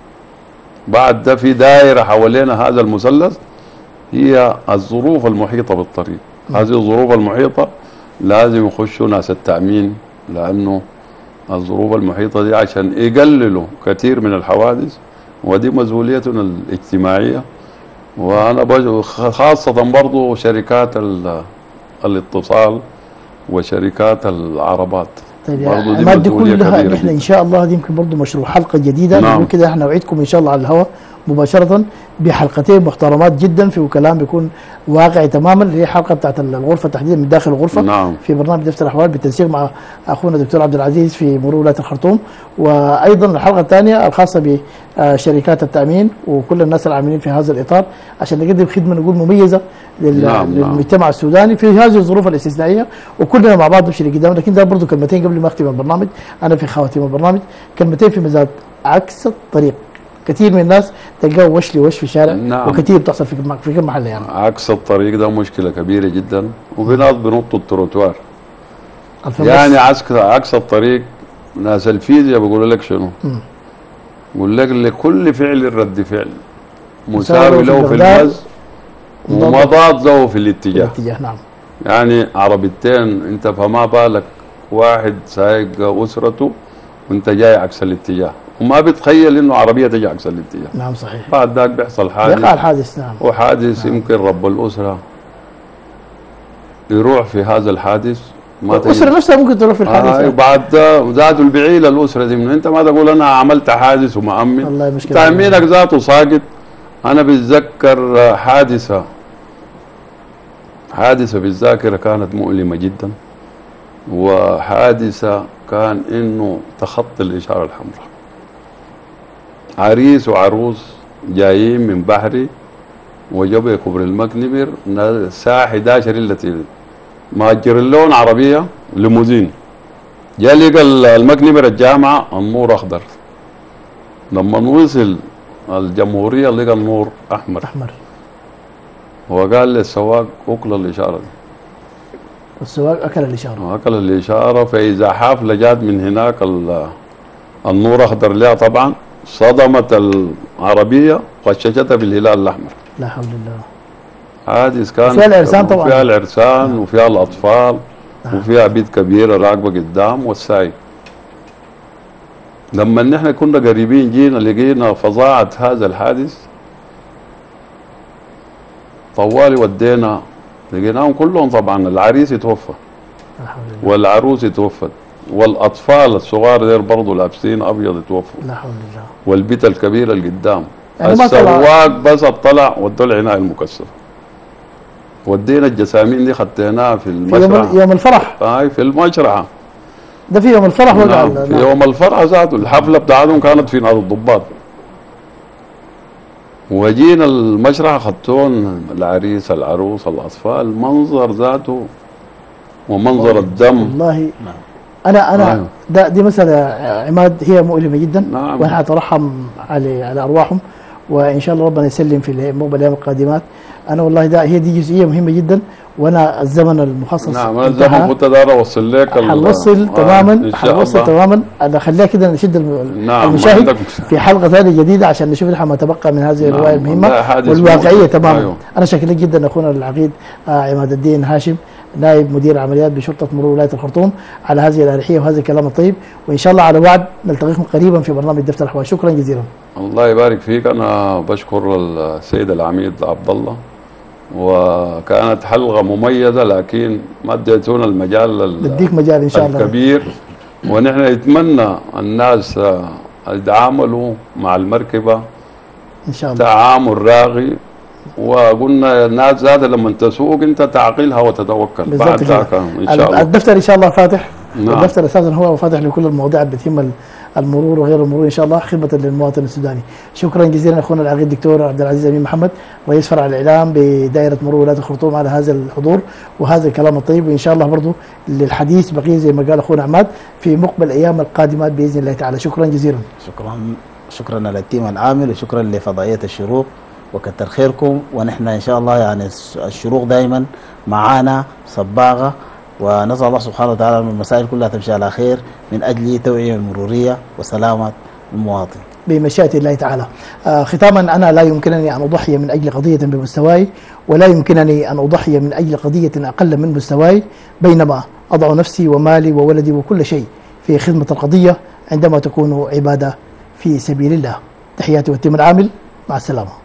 بعد ده في دائره حوالينا هذا المثلث هي الظروف المحيطه بالطريق. هذه الظروف المحيطه لازم يخشوا ناس التامين، لانه الظروف المحيطه دي عشان يقللوا كثير من الحوادث، ودي مسؤوليتنا الاجتماعيه. وانا بج- خاصه برضو شركات ال- الاتصال وشركات العربات، طيب برضو يا دي عماد، دي مسؤولية كلها كبيرة نحن ان جدا. شاء الله دي يمكن برضه مشروع حلقه جديده. نعم. نقول كده احنا نوعدكم ان شاء الله على الهواء مباشره بحلقتين محترمات جدا في كلام بيكون واقعي تماما، اللي هي حلقه بتاعت الغرفه تحديدا من داخل الغرفه. نعم. في برنامج دفتر الاحوال بالتنسيق مع اخونا الدكتور عبد العزيز في مرور ولايه الخرطوم، وايضا الحلقه الثانيه الخاصه بشركات التامين وكل الناس العاملين في هذا الاطار، عشان نقدم خدمه نقول مميزه لل- نعم، نعم. للمجتمع السوداني في هذه الظروف الاستثنائيه، وكلنا مع بعض نمشي لقدام. لكن ده برضه كلمتين قبل ما اختم البرنامج، انا في خواتيم البرنامج كلمتين في مزاد عكس الطريق. كثير من الناس تلقاه وش لوش في الشارع، نعم. وكثير بتحصل في في كل محل يعني. عكس الطريق ده مشكله كبيره جدا، وبناس بنطوا التروتوار. الفمس. يعني عكس عكس الطريق، ناس الفيزياء بيقولوا لك شنو؟ مم. بيقول لك لكل فعل رد فعل مساوي مساوي له في المقدار المز ومضاد له في الاتجاه. الاتجاه نعم. يعني عربيتين انت فما بالك واحد سايق اسرته وانت جاي عكس الاتجاه، وما بتخيل انه عربيه تجي عكس الاتجاه، نعم صحيح. بعد ذاك بيحصل يقع حادث، الحادث. نعم وحادث يمكن رب الاسره يروح في هذا الحادث ما تجي. الاسره نفسها ممكن تروح في الحادث. آه يعني. بعد ده ذاته البعيد للاسره دي، من انت ما تقول انا عملت حادث ومأمن، والله مشكلة. تأمينك ذاته ساقط. انا بتذكر حادثه حادثه بالذاكره كانت مؤلمه جدا، وحادثه كان انه تخطي الاشاره الحمراء، عريس وعروس جايين من بحري وجبوا كبر المكنمر الساعه احد عشر الا تلت، ماجر لون عربيه ليموزين، جا لقى المكنمر الجامعه النور اخضر، لما وصل الجمهوريه لقى النور احمر، احمر. وقال للسواق اكل الاشاره دي، السواق اكل الاشاره. واكل الاشاره، فاذا حافله جات من هناك ال- النور اخضر لها، طبعا صدمت العربيه وخششتها بالهلال الاحمر. لا حول الله. حادث كان وفيها العرسان طبعا. وفيها العرسان وفيها الاطفال وفيها بيت كبيره راكبه قدام والسايق. لما نحن كنا قريبين جينا لقينا فظاعه هذا الحادث، طوالي ودينا لقيناهم كلهم، طبعا العريس توفى لا حول الله. والعروس توفت والاطفال الصغار دير برضه لابسين ابيض توفوا، لا حول الله. والبيت الكبيره اللي قدام. يعني ما طلع. السواق بس طلع ودوا العنايه المكثفه، ودينا الجسامين دي خديناها في في يوم المشرحه. يوم الفرح. هاي في المشرحه. ده في يوم الفرح وقع. نعم في يوم الفرح ذاته، الحفله بتاعتهم كانت في نادي الضباط، وجينا المشرحه خدتون العريس العروس الاطفال، منظر ذاته ومنظر الدم والله انا انا أيوه. ده دي مساله عماد هي مؤلمه جدا. نعم. وانا اترحم على على ارواحهم، وان شاء الله ربنا يسلم في مقبل الايام القادمات. انا والله ده هي دي جزئيه مهمه جدا، وانا الزمن المخصص نعم انا زي ما كنت داير اوصل لك ال- حنوصل آه، تماما، إن شاء حنوصل الله. تماما. انا خليها كده نشد الم- نعم، المشاهد عندك- في حلقه ثانيه جديده عشان نشوف لها ما تبقى من هذه نعم، الروايه المهمه والله حادث والواقعيه موجود. تماما. أيوه. انا شاكر لك جدا اخونا العقيد آه، عماد الدين هاشم، نائب مدير عمليات بشرطه مرور ولايه الخرطوم، على هذه الاريحيه وهذا الكلام الطيب، وان شاء الله على وعد نلتقيكم قريبا في برنامج دفتر الاحوال. شكرا جزيلا. الله يبارك فيك. انا بشكر السيد العميد عبد الله، وكانت حلقه مميزه لكن ما اديتونا المجال ال- نديك مجال ان شاء الله. الكبير، ونحن نتمنى الناس آه، يتعاملوا مع المركبه ان شاء الله. تعامل راغي، وقلنا الناس ذات لما تسوق انت تعقلها وتتوكل بالضبط بعد كده. ذاك ان شاء الله. الدفتر ان شاء الله فاتح. نعم. الدفتر اساسا هو فاتح لكل المواضيع اللي بتهم المرور وغير المرور ان شاء الله، خدمه للمواطن السوداني. شكرا جزيلا اخونا العقيد الدكتور عبد العزيز امين محمد، رئيس فرع الاعلام بدائره مرور ولايه الخرطوم، على هذا الحضور وهذا الكلام الطيب. وان شاء الله برضه للحديث بقيه زي ما قال اخونا عماد في مقبل الايام القادمات باذن الله تعالى. شكرا جزيلا. شكرا شكرا للتيم العامل، وشكرا لفضائيه الشروق، وكتر خيركم. ونحن ان شاء الله يعني الشروق دائما معانا صباغه، ونسال الله سبحانه وتعالى من المسائل كلها تمشي على خير من اجل توعيه المروريه وسلامه المواطن بمشيئة الله تعالى. آه ختاما، أنا لا يمكنني أن أضحي من أجل قضية بمستواي، ولا يمكنني أن أضحي من أجل قضية أقل من مستواي، بينما أضع نفسي ومالي وولدي وكل شيء في خدمة القضية عندما تكون عبادة في سبيل الله. تحياتي والتيم العامل، مع السلامة.